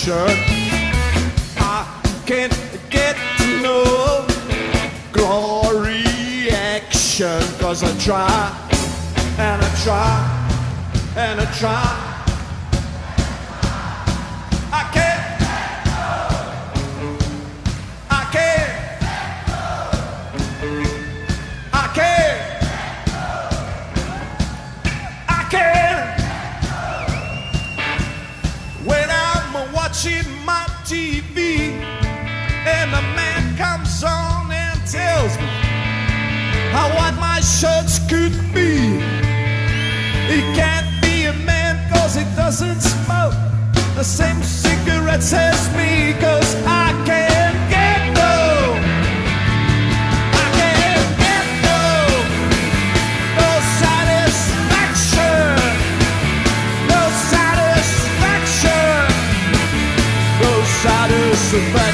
satisfaction. I can't get no glory action, 'cause I try and I try and I try. I can't, I can't, I can't, I can't. When I'm watching my TV and a man comes on and tells me how white my shirts could be, he can't be a man 'cause he doesn't smoke the same cigarettes as me, 'cause I can't get no, I can't get no satisfaction, no satisfaction, no satisfaction.